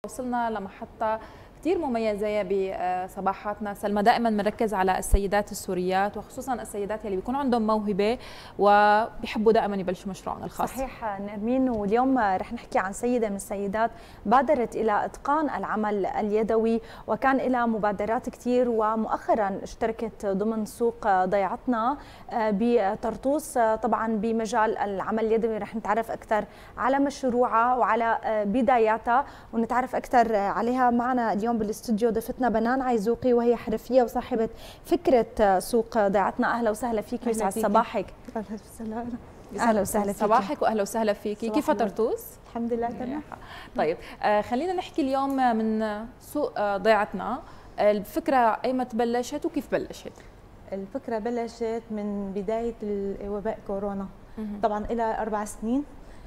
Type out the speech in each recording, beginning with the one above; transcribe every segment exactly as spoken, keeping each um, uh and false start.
وصلنا لمحطة كثير مميزة بصباحاتنا سلمى. دائما بنركز على السيدات السوريات وخصوصا السيدات اللي بيكون عندهم موهبة وبيحبوا دائما يبلشوا مشروعهم الخاص. صحيح نرمين، واليوم رح نحكي عن سيدة من السيدات بادرت إلى إتقان العمل اليدوي وكان لها مبادرات كثير، ومؤخرا اشتركت ضمن سوق ضيعتنا بطرطوس طبعا بمجال العمل اليدوي. رح نتعرف أكثر على مشروعها وعلى بداياتها ونتعرف أكثر عليها. معنا اليوم بالاستوديو ضيفتنا بنان عيزوقي وهي حرفيه وصاحبه فكره سوق ضيعتنا. اهلا وسهلا فيك، يسعد صباحك. اهلا وسهلا. اهلا وسهلا فيك. صباحك واهلا وسهلا فيكي. كيف طرطوس؟ الحمد لله تمام. طيب آه خلينا نحكي اليوم من سوق آه ضيعتنا. الفكره ايمتى بلشت وكيف بلشت؟ الفكره بلشت من بدايه وباء كورونا. طبعا لها اربع سنين.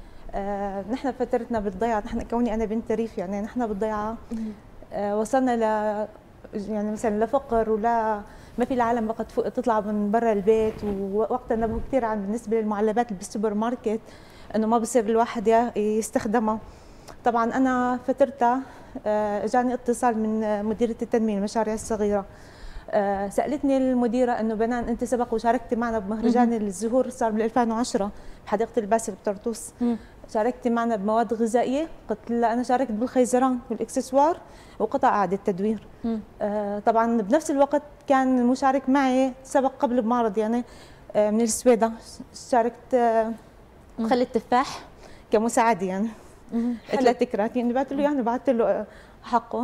آه نحن فترتنا بالضيعه، نحن كوني انا بنت ريف يعني نحن بالضيعه آه وصلنا ل يعني مثلا لفقر ولا ما في العالم وقت تطلع من برا البيت، ووقتها نبهوا كثير عن بالنسبه للمعلبات اللي بالسوبر ماركت انه ما بصير الواحد يستخدمها. طبعا انا فترتها آه اجاني اتصال من مديره التنميه المشاريع الصغيره. آه سالتني المديره انه بنان انت سبق وشاركتي معنا بمهرجان الزهور صار بال ألفين وعشرة بحديقه الباسل بطرطوس. شاركتي معنا بمواد غذائيه؟ قلت لها انا شاركت بالخيزران والاكسسوار وقطع اعاده تدوير. آه طبعا بنفس الوقت كان المشارك معي سبق قبل بمعرض يعني آه من السويدة، شاركت آه بخلي التفاح كمساعده يعني ثلاث كرات يعني بعت له يعني بعت له حقه.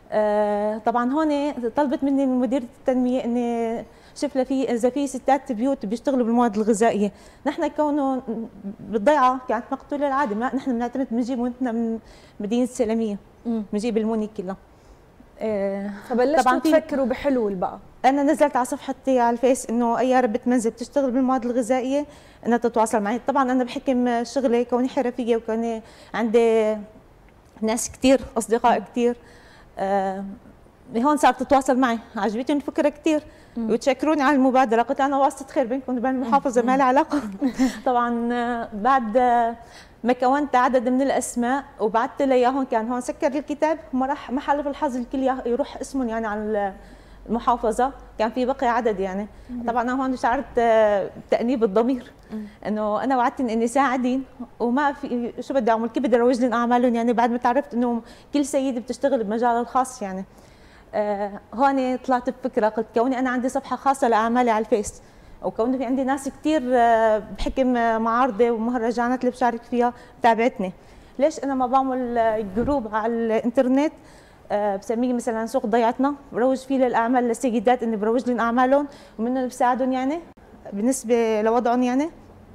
آه طبعا هون طلبت مني من مديره التنميه اني شوف في اذا في ستات بيوت بيشتغلوا بالمواد الغذائيه. نحن كونه بالضيعه كانت مقتوله العاده، نحن بنعتمد بنجيب موتنا من مدينه السلميه، بنجيب الموني كلها. آه فبلشتوا تفكروا بحلول بقى. انا نزلت على صفحتي على الفيس انه اي ربة منزل بتشتغل بالمواد الغذائيه انها تتواصل معي. طبعا انا بحكم شغلي كوني حرفيه وكوني عندي ناس كثير اصدقاء كثير آه هون صارت تتواصل معي، عجبتهم الفكره كثير وتشكروني على المبادره. قلت انا واسطه خير بينكم وبين المحافظه ما لها علاقه. طبعا بعد ما كونت عدد من الاسماء وبعثت لها اياهم كان هون سكر الكتاب وما راح ما حلف الحظ الكل يروح اسمهم يعني على المحافظه، كان في بقي عدد يعني. طبعا انا هون شعرت بتانيب الضمير انه انا وعدتهم اني ساعدين وما في شو بدي اعمل، كيف بدي اروج لهم اعمالهم يعني بعد ما تعرفت انه كل سيده بتشتغل بمجالها الخاص يعني. آه هون طلعت بفكره، قلت كوني انا عندي صفحه خاصه لاعمالي على الفيس وكوني في عندي ناس كثير آه بحكم معارضه ومهرجانات اللي بشارك فيها تابعتني، ليش انا ما بعمل جروب على الانترنت آه بسميه مثلا سوق ضيعتنا، بروج فيه للاعمال للسيدات اني بروج لهم اعمالهم ومنه بساعدهم يعني بالنسبه لوضعهم يعني.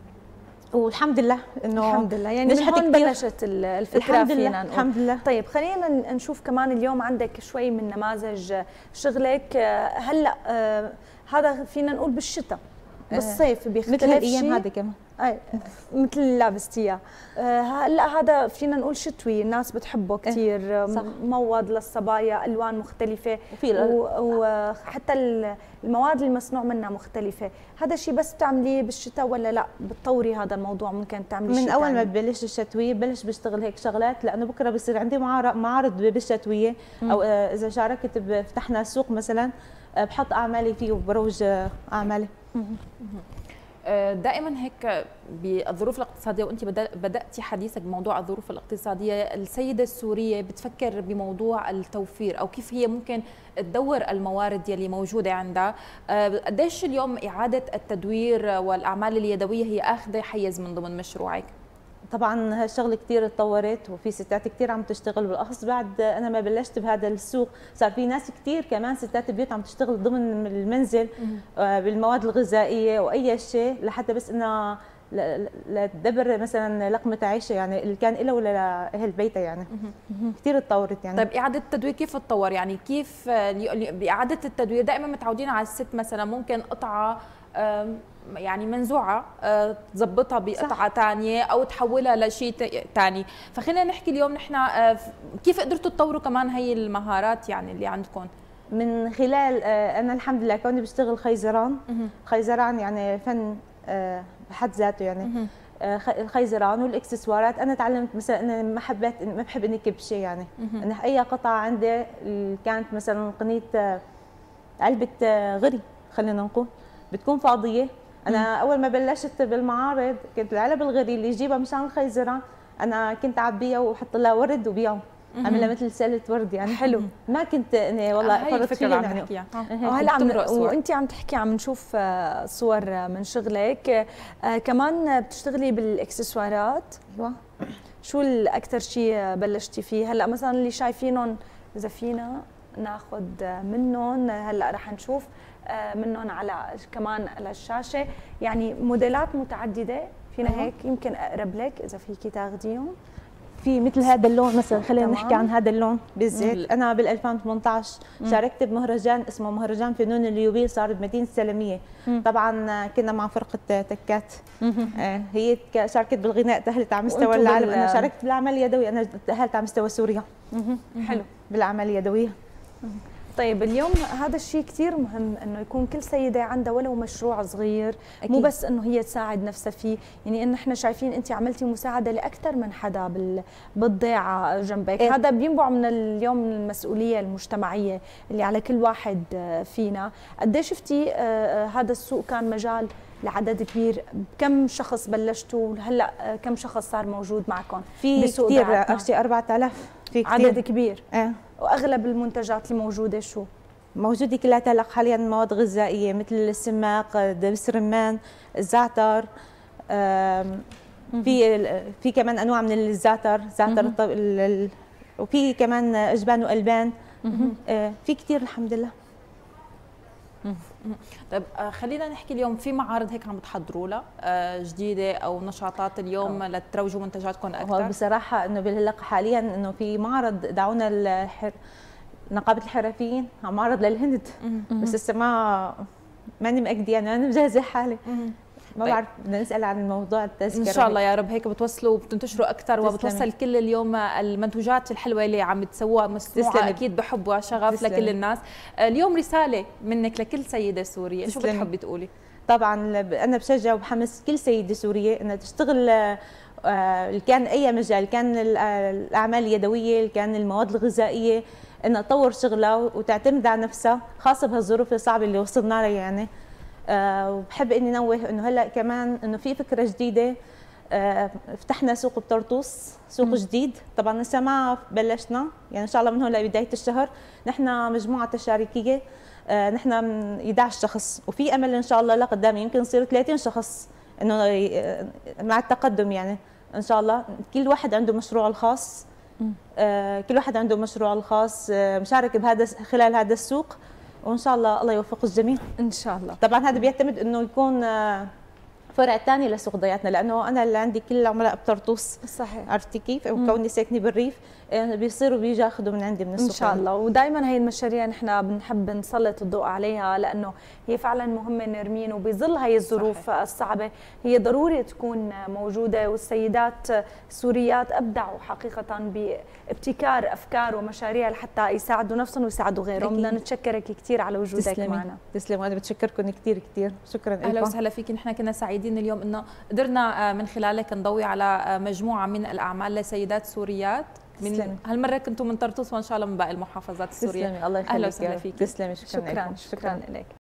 والحمد لله انه الحمد لله يعني من هون بلشت الفكره الحمد فينا لله. الحمد لله. طيب خلينا نشوف كمان اليوم عندك شوي من نماذج شغلك. هلا آه هذا فينا نقول بالشتاء، بالصيف بيختلف مثل الايام هذا كمان اي مثل اللي لابستيها. هلا هذا فينا نقول شتوي، الناس بتحبه كثير، مواد للصبايا الوان مختلفه وحتى المواد المصنوع منها مختلفه. هذا الشيء بس بتعمليه بالشتاء ولا لا بتطوري هذا الموضوع ممكن تعملي من اول ما ببلش الشتويه ببلش بشتغل هيك شغلات، لانه بكره بصير عندي معارض بالشتويه او اذا شاركت فتحنا سوق مثلا بحط اعمالي فيه وبروج اعمالي. دائما هيك بالظروف الاقتصاديه، وانت بداتي حديثك بموضوع الظروف الاقتصاديه، السيده السوريه بتفكر بموضوع التوفير او كيف هي ممكن تدور الموارد يلي موجوده عندها. قديش اليوم اعاده التدوير والاعمال اليدويه هي اخذه حيز من ضمن مشروعك؟ طبعا هالشغله كثير تطورت وفي ستات كثير عم تشتغل، بالاخص بعد انا ما بلشت بهذا السوق صار في ناس كثير كمان ستات بيوت عم تشتغل ضمن المنزل بالمواد الغذائيه واي شيء لحتى بس انها لتدبر مثلا لقمه عيشها يعني اللي كان لها ولا لاهل بيتها يعني. كثير تطورت يعني. طيب اعاده التدوير كيف تطور؟ يعني كيف باعاده التدوير دائما متعودين على الست مثلا ممكن قطعه يعني منزوعه تظبطها بقطعه ثانيه او تحولها لشيء ثاني، فخلينا نحكي اليوم نحن كيف قدرتوا تطوروا كمان هي المهارات يعني اللي عندكم؟ من خلال انا الحمد لله كوني بشتغل خيزران. خيزران يعني فن بحد ذاته يعني الخيزران والاكسسوارات. انا تعلمت مثلا انا ما حبيت ما بحب اني كب شيء يعني. انا اي قطعه عندي كانت مثلا قنيه علبه غري خلينا نقول بتكون فاضيه. انا اول ما بلشت بالمعارض كنت العلب الغري اللي يجيبها مشان الخيزران انا كنت اعبيها واحط لها ورد وبيعه، اعملها مثل سله ورد يعني. حلو. ما كنت اني والله فرضت فيها يعني. وهلا عم وانت عم تحكي عم نشوف صور من شغلك، كمان بتشتغلي بالاكسسوارات. ايوه. شو الاكثر شيء بلشتي فيه هلا مثلا اللي شايفينهم؟ اذا فينا ناخذ منهم هلا رح نشوف منهم على كمان على الشاشه، يعني موديلات متعدده فينا. أه. هيك يمكن اقرب لك اذا فيكي تاخذيهم. في مثل هذا اللون مثلا، خلينا نحكي عن هذا اللون بالذات. انا بال ألفين وثمانية عشر شاركت بمهرجان اسمه مهرجان فنون اليوبيل، صار بمدينه السلميه. مم. طبعا كنا مع فرقه تكات. آه هي شاركت بالغناء، تاهلت على مستوى العالم. انا شاركت بالاعمال اليدويه، انا تاهلت على مستوى سوريا. حلو. بالاعمال اليدويه. طيب اليوم هذا الشيء كثير مهم انه يكون كل سيده عندها ولو مشروع صغير. أكيد. مو بس انه هي تساعد نفسها فيه، يعني ان احنا شايفين انت عملتي مساعده لاكثر من حدا بالضيعه جنبك. إيه؟ هذا بينبع من اليوم من المسؤوليه المجتمعيه اللي على كل واحد فينا. قد ايه شفتي هذا السوق كان مجال لعدد كبير؟ كم شخص بلشتوا هلا؟ كم شخص صار موجود معكم في كثير؟ شيء أربعة آلاف. في كثير عدد كبير. ايه. واغلب المنتجات اللي موجوده شو موجوده؟ كلها تلق حاليا مواد غذائيه مثل السماق، دبس رمان، الزعتر. في في كمان انواع من الزعتر، زعتر الطب... وفي كمان اجبان والبان. في كثير الحمد لله. طيب خلينا نحكي اليوم في معارض هيك عم تحضروا لها جديده او نشاطات اليوم لتروجوا منتجاتكم اكثر؟ هو بصراحه انه بالهلا حاليا انه في معرض دعونا الحر... نقابه الحرفيين، معرض للهند. بس لسه ما ماني مأكده يعني، انا مجهزه حالي. ما بعرف، بدنا نسال عن موضوع التذكره. ان شاء الله يا رب هيك بتوصلوا وبتنتشروا اكثر وبتوصل كل اليوم المنتوجات الحلوه اللي عم تسووها مسموعه اكيد بحب وشغف لكل الناس. اليوم رساله منك لكل سيده سوريه، شو بتحبي تقولي؟ طبعا انا بشجع وبحمس كل سيده سوريه انها تشتغل، كان اي مجال، كان الاعمال اليدويه، كان المواد الغذائيه، انها تطور شغلها وتعتمد على نفسها، خاصه بهالظروف الصعبه اللي وصلنا لها يعني. أه وبحب اني نوه انه هلا كمان انه في فكره جديده. أه فتحنا سوق بطرطوس، سوق م. جديد. طبعا لسه ما بلشنا يعني، ان شاء الله من هون لبدايه الشهر. نحن مجموعه تشاركيه، أه نحن من إحدى عشر شخص، وفي امل ان شاء الله لقدام يمكن يصير ثلاثين شخص، انه مع التقدم يعني ان شاء الله. كل واحد عنده مشروعه الخاص. أه كل واحد عنده مشروعه الخاص، أه مشارك بهذا خلال هذا السوق، وان شاء الله الله يوفق الجميع ان شاء الله. طبعا هذا بيعتمد انه يكون فرع ثاني لسوق ضيعتنا، لانه انا اللي عندي كل العملاء بطرطوس. صحيح. عرفتي كيف؟ وكوني ساكنه بالريف بيصيروا بيجوا ياخذوا من عندي من السوق ان شاء الله. ودائما هي المشاريع نحن بنحب نسلط الضوء عليها، لانه هي فعلا مهمه نرمين، وبظل هي الظروف صحيح. الصعبه هي ضروري تكون موجوده. والسيدات السوريات ابدعوا حقيقه بابتكار افكار ومشاريع لحتى يساعدوا نفسهم ويساعدوا غيرهم. بدنا نتشكرك كثير على وجودك معنا. تسلموا. انا بتشكركم كثير كثير، شكرا لكم. اهلا وسهلا فيك. نحن كنا سعيدين اليوم انه قدرنا من خلالك نضوي على مجموعه من الاعمال لسيدات سوريات. من هالمره كنتم من طرطوس وان شاء الله من باقي المحافظات السوريه. تسلمي، الله يخليك. اهلا وسهلا فيك. تسلمي، شكرا شكرا, شكرا, شكرا لك.